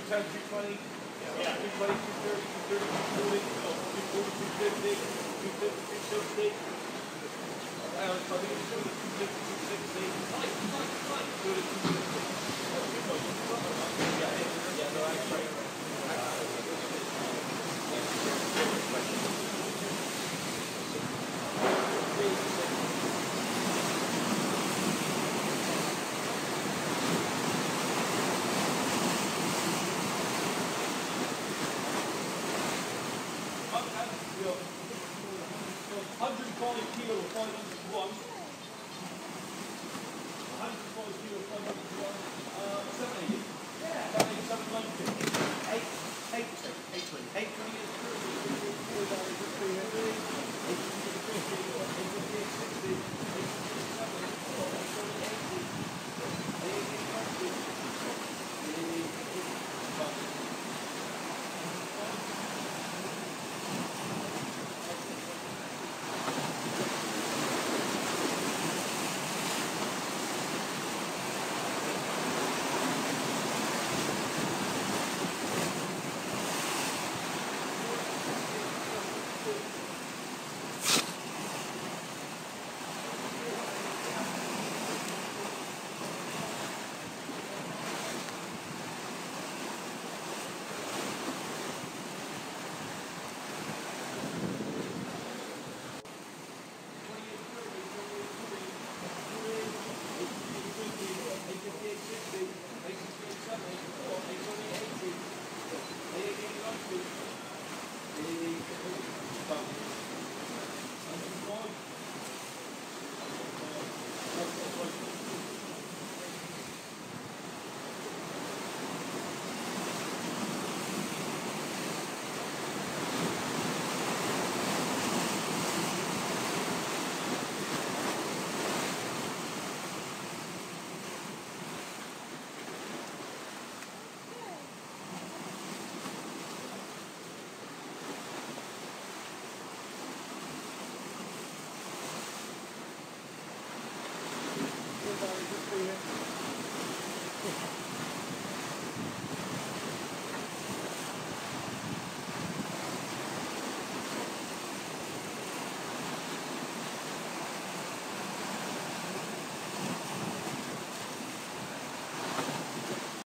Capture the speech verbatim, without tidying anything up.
ten, two twenty, yeah, two twenty, two thirty, two thirty, two forty, two forty, two fifty, two fifty, two sixty. I was probably going to do two fifty, two sixty. Nice, nice, nice. Do it at two fifty. Yeah, yeah, no, I'm right. one hundred twenty kilo, five hundred one.